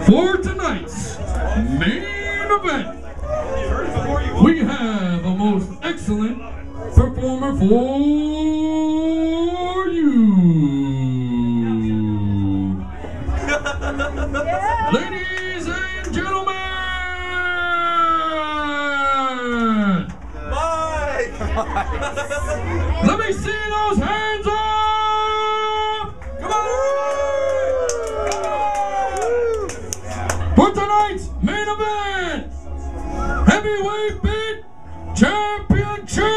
For tonight's main event, we have a most excellent performer for you. Ladies and gentlemen, let me see those hands up! Come on! For tonight's main event, heavyweight bit championship!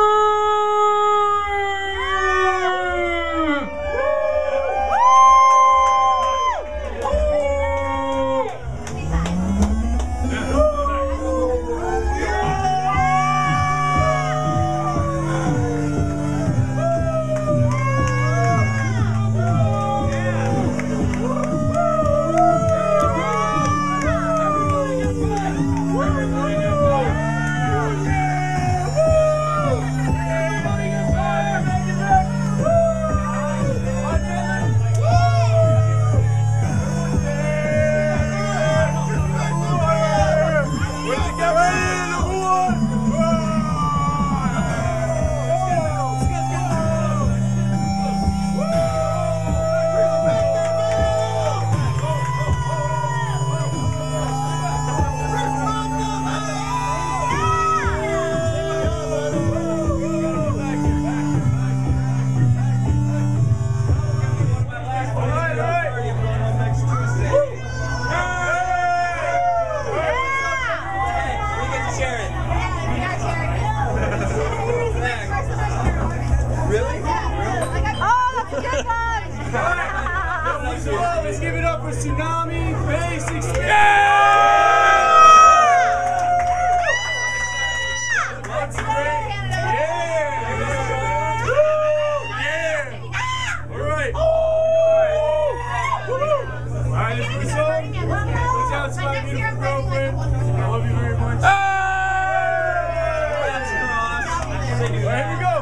Let's give it up for Tsunami Basics. Yeah! That's great. Yeah! Yeah! All right. All right, this is the song. What's out to my beautiful girlfriend? I love you very much. That's awesome. Here we go.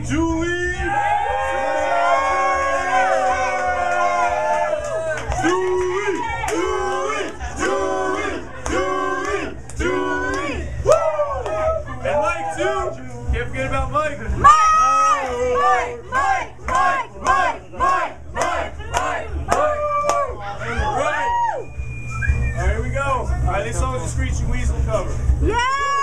Julie. And Mike too. Can't forget about Mike. Right. All right, here we go. All right, this song is a Screeching Weasel cover. Yeah!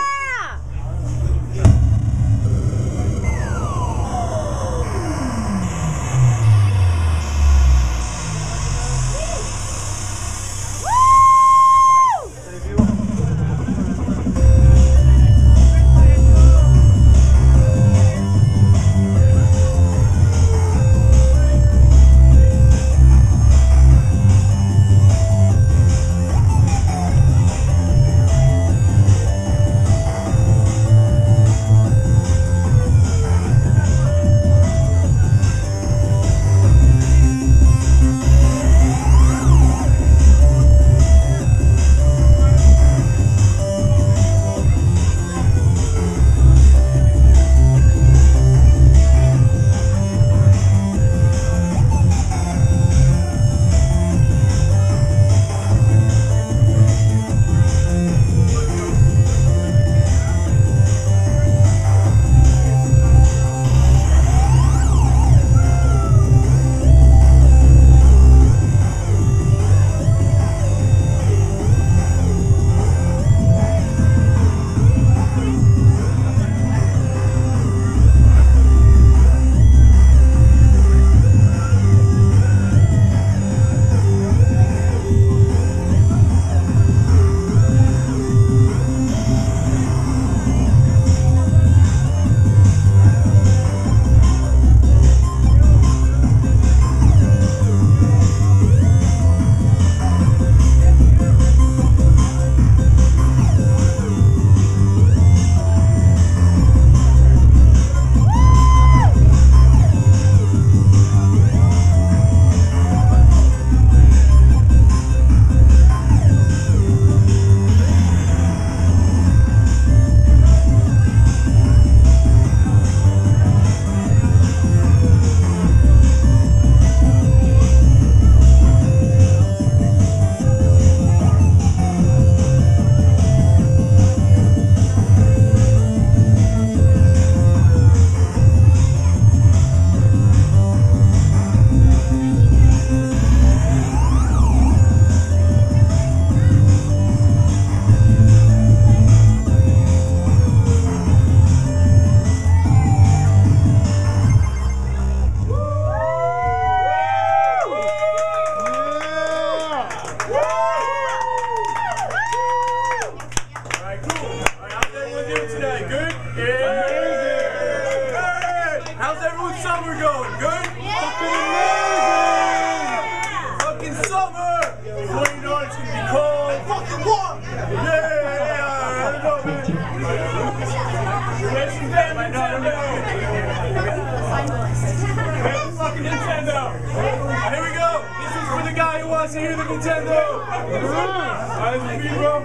summer going? Good? Yeah. Fucking summer! Before you know it, it's gonna be cold. And fucking warm! Yeah! I don't know, man. Get some damn Nintendo! Get the fucking Nintendo! Here we go! This is for the guy who wants to hear the Nintendo! Alright, this is me, bro.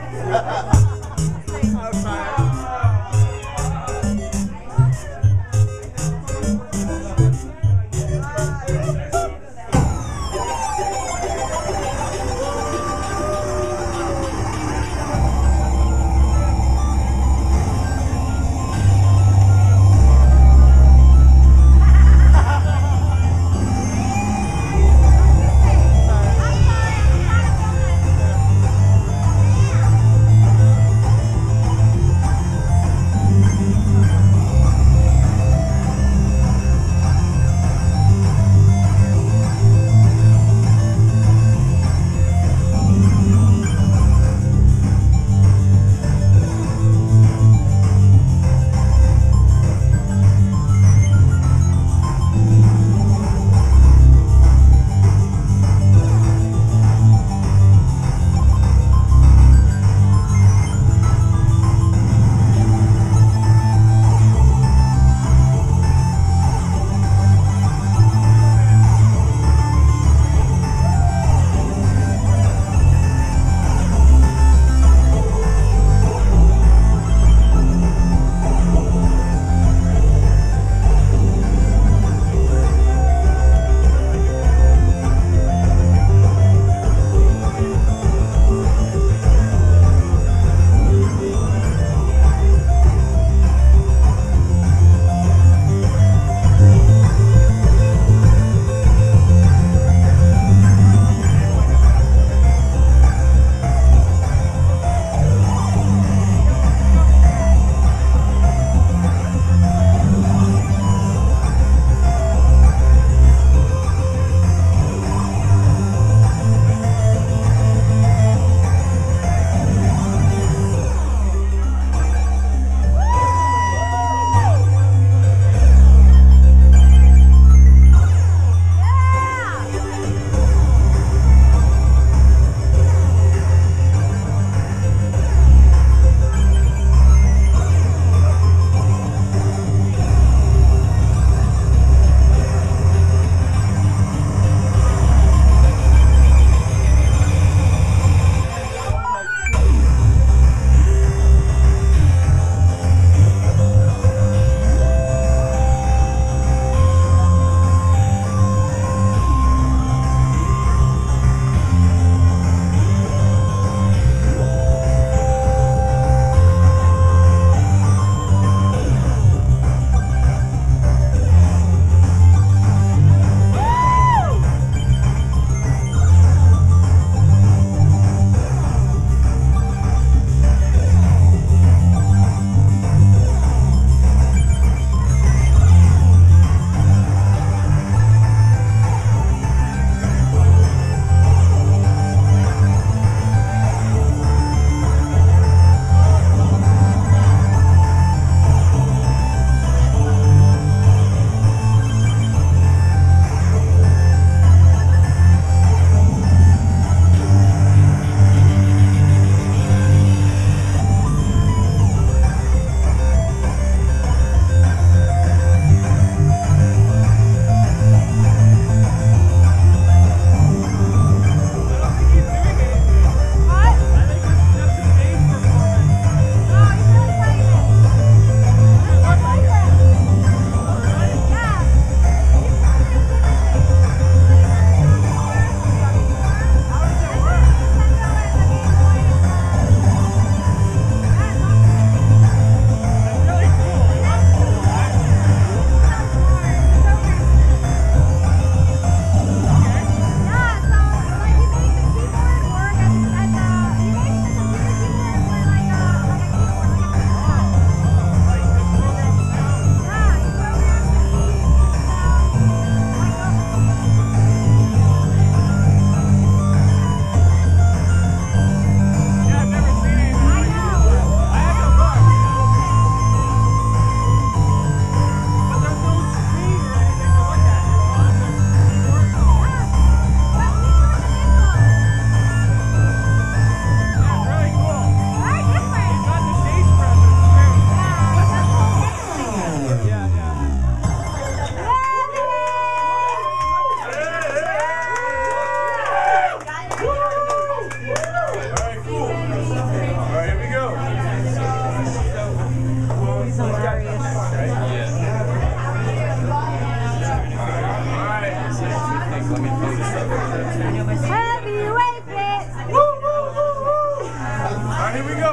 Heavy 8-bit. Woo, woo, woo, woo. Alright, here we go.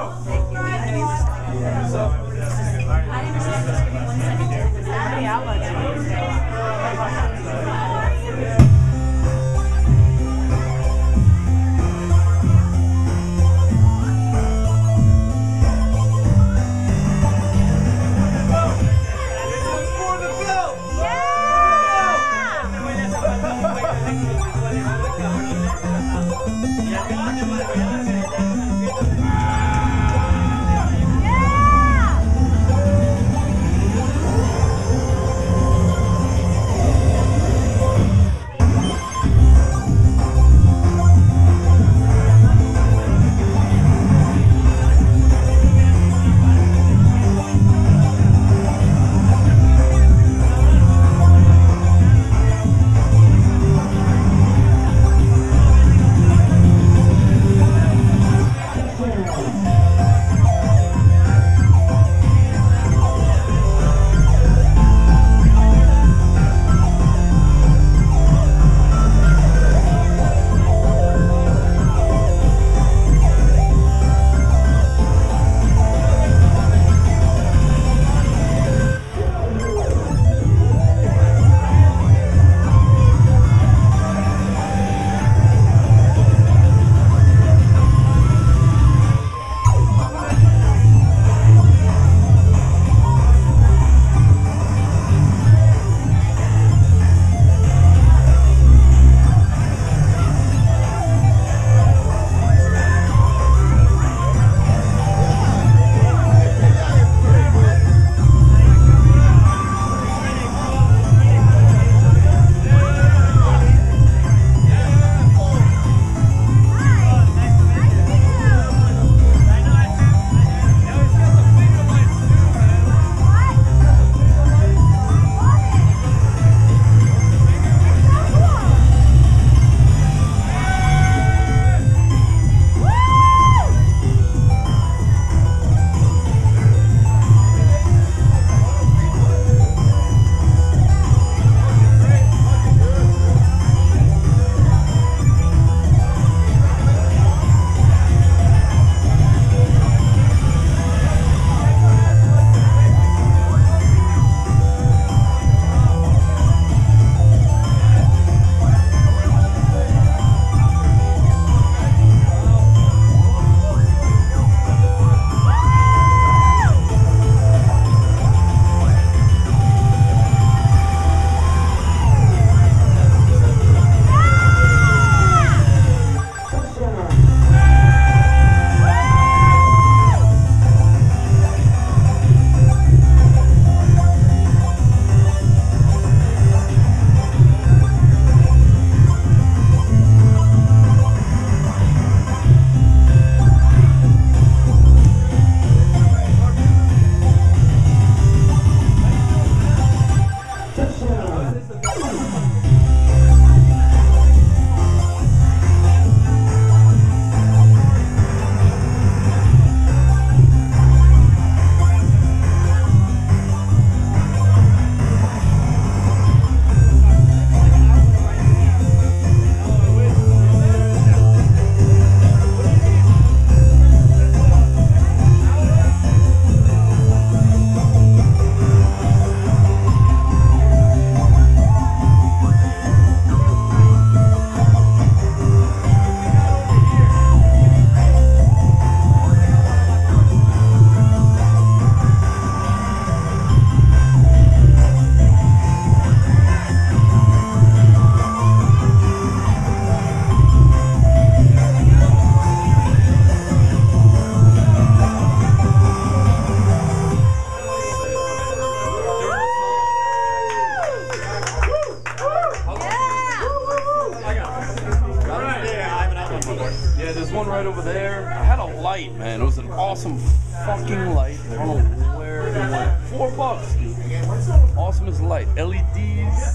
one right over there. I had a light, man. It was an awesome fucking light. I don't know where it went. $4, dude. Awesome as light. LEDs.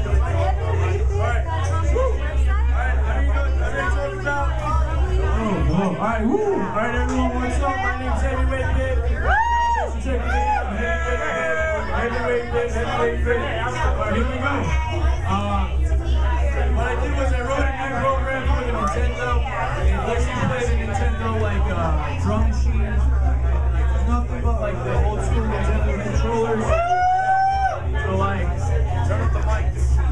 Oh, Alright, woo! Alright, everyone, what's up? My name's heavyw8bit. Thanks for checking me out. heavyw8bit. Alright, here we go. What I did was I wrote a new program for the Nintendo. It lets you play the Nintendo like drum machine. There's nothing but like the old school Nintendo controllers. So like, turn up the mic.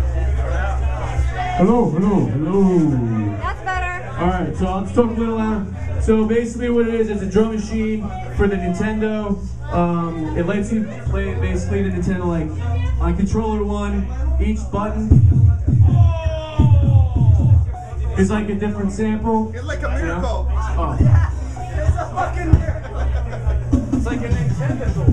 Hello. That's better. Alright, so I'll just talk a little louder. So basically what it is a drum machine for the Nintendo. It lets you play basically the Nintendo like on controller 1, each button is like a different sample. It's like a miracle. Oh. Yeah, it's a fucking miracle. It's like a Nintendo.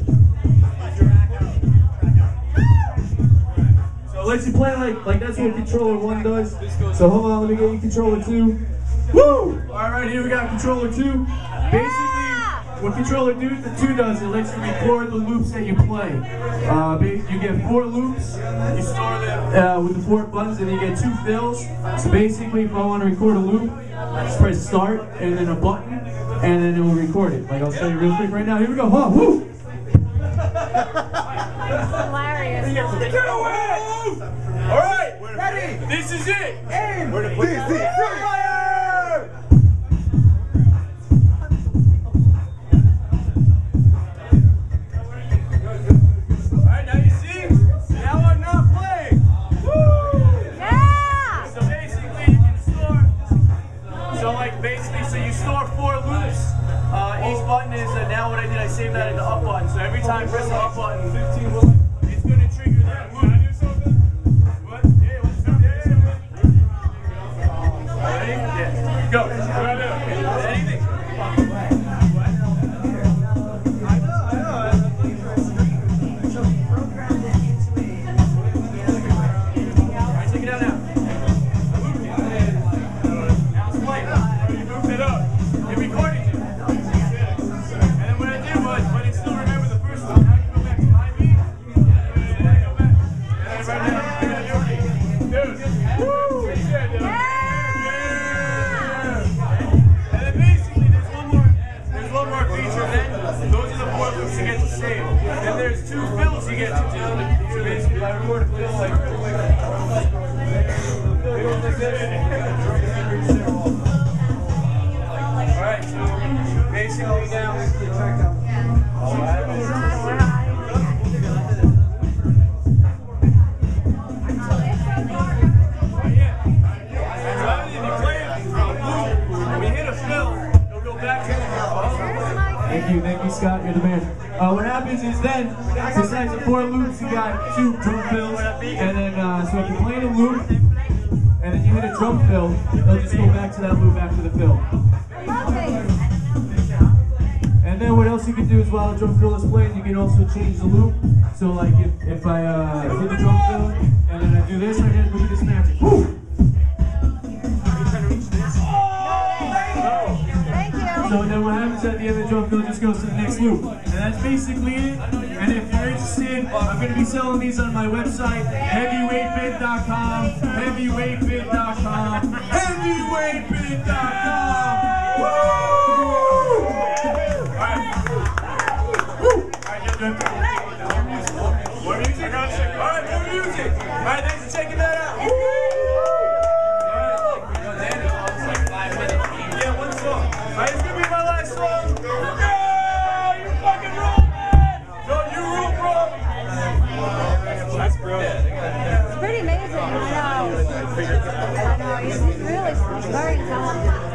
So it lets you play like that's what controller 1 does. So hold on, let me get you controller 2. Woo! Alright, here we got controller 2. Basically, what controller 2 does, it lets you record the loops that you play. You get 4 loops, you store them with the 4 buttons, and you get 2 fills. So basically, if I want to record a loop, I just press start and then a button, and then it will record it. Like I'll show you real quick right now. Here we go. Huh, woo! That's hilarious. Get away! Alright, ready? This is it! Aim! This is fire! Alright, now you see? Now I'm not playing! Woo! Yeah! So basically, you can store. So like basically, so you store 4 loops. Each button is now what I did. I saved that in the up button. So every time I press the up button, it's going to trigger that loop. What? Yeah, what's up? Yeah. Ready? Yeah. Go. Anything. Alright, take it out now. Now it's playing. You moved it up. It recorded you. And then what I did was, but it still remember the first one. Now you go back to my beat. And then go back. And then right now, I got your beat. Dude. Woo! Yeah! And then basically, there's one more feature then. Those are the 4 loops you get to save. And there's 2 fills you get to do. So basically, I record a fill like Alright, so basically now. Thank you, Scott. You're the man. What happens is then, besides the 4 loops, you got 2 drum fills, and then so if you play the loop, and then you hit a drum fill, it'll just go back to that loop after the fill. And then what else you can do is while the drum fill is playing, you can also change the loop. So like if I hit the drum fill, and then I do this, right here, look at this magic. Woo! So then what happens at the end of the drum fill just goes to the next loop. And that's basically it. And if you're interested, I'm going to be selling these on my website, heavyw8bit.com, heavyw8bit.com, heavyw8bit.com! Woo! More music? Alright, more music! Alright, thanks for checking that out! Yeah, one song. Alright, it's gonna be my last song. Yeah, you fucking rule, man! No, you rule, bro! That's brilliant. It's pretty amazing. I know. He's really very talented.